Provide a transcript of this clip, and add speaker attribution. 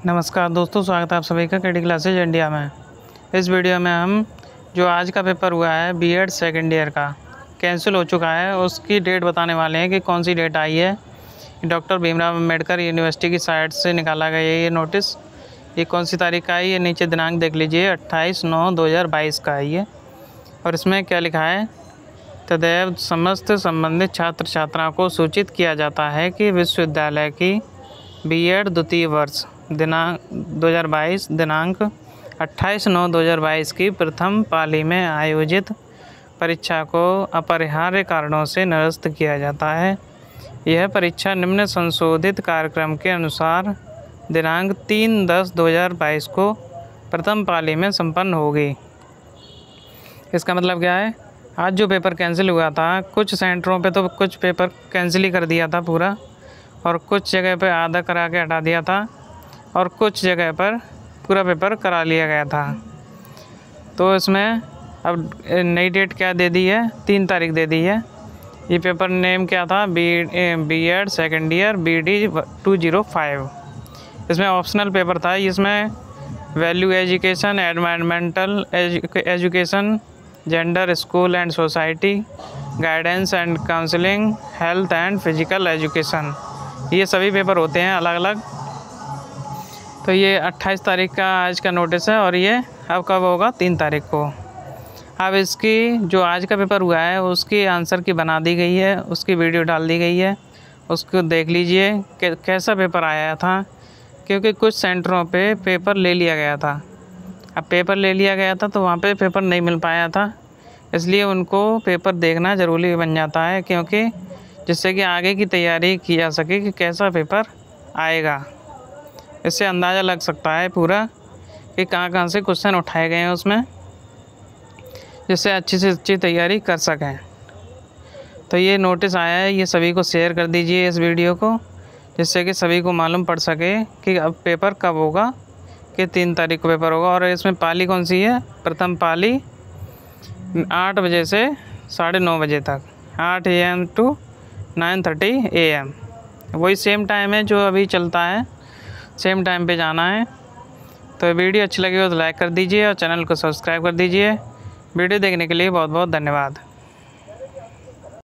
Speaker 1: नमस्कार दोस्तों, स्वागत है आप सभी का केडी क्लासेज इंडिया में। इस वीडियो में हम जो आज का पेपर हुआ है बीएड सेकेंड ईयर का कैंसिल हो चुका है, उसकी डेट बताने वाले हैं कि कौन सी डेट आई है। डॉक्टर भीमराव अम्बेडकर यूनिवर्सिटी की साइट से निकाला गया ये नोटिस। ये कौन सी तारीख का है, ये नीचे दिनांक देख लीजिए, 28/9/2022 का है ये। और इसमें क्या लिखा है, तदैव समस्त संबंधित छात्र छात्राओं को सूचित किया जाता है कि विश्वविद्यालय की बीएड द्वितीय वर्ष दिनांक 2022 दिनांक 28/9/2022 की प्रथम पाली में आयोजित परीक्षा को अपरिहार्य कारणों से निरस्त किया जाता है। यह परीक्षा निम्न संशोधित कार्यक्रम के अनुसार दिनांक 3/10/2022 को प्रथम पाली में संपन्न होगी। इसका मतलब क्या है, आज जो पेपर कैंसिल हुआ था, कुछ सेंटरों पे तो कुछ पेपर कैंसिल ही कर दिया था पूरा, और कुछ जगह पे आधा करा के हटा दिया था, और कुछ जगह पर पूरा पेपर करा लिया गया था। तो इसमें अब नई डेट क्या दे दी है, 3 तारीख दे दी है। ये पेपर नेम क्या था, बीएड सेकेंड ईयर BD 205। इसमें ऑप्शनल पेपर था। इसमें value education, environmental education, gender, school and society, guidance and counselling, health and physical education, ये सभी पेपर होते हैं अलग अलग। तो ये 28 तारीख का आज का नोटिस है, और ये अब कब होगा, 3 तारीख को। अब इसकी जो आज का पेपर हुआ है उसकी आंसर की बना दी गई है, उसकी वीडियो डाल दी गई है, उसको देख लीजिए कि कैसा पेपर आया था। क्योंकि कुछ सेंटरों पे पेपर ले लिया गया था। अब पेपर ले लिया गया था तो वहाँ पे पेपर नहीं मिल पाया था, इसलिए उनको पेपर देखना ज़रूरी बन जाता है, क्योंकि जिससे कि आगे की तैयारी की जा सके कि कैसा पेपर आएगा। इससे अंदाज़ा लग सकता है पूरा कि कहाँ से क्वेश्चन उठाए गए हैं उसमें, जिससे अच्छी से अच्छी तैयारी कर सकें। तो ये नोटिस आया है, ये सभी को शेयर कर दीजिए इस वीडियो को, जिससे कि सभी को मालूम पड़ सके कि अब पेपर कब होगा, कि 3 तारीख को पेपर होगा। और इसमें पाली कौन सी है, प्रथम पाली 8 बजे से 9:30 बजे तक, 8 AM to 9:30 AM, वही सेम टाइम है जो अभी चलता है, सेम टाइम पे जाना है। तो वीडियो अच्छी लगी हो तो लाइक कर दीजिए और चैनल को सब्सक्राइब कर दीजिए। वीडियो देखने के लिए बहुत बहुत धन्यवाद।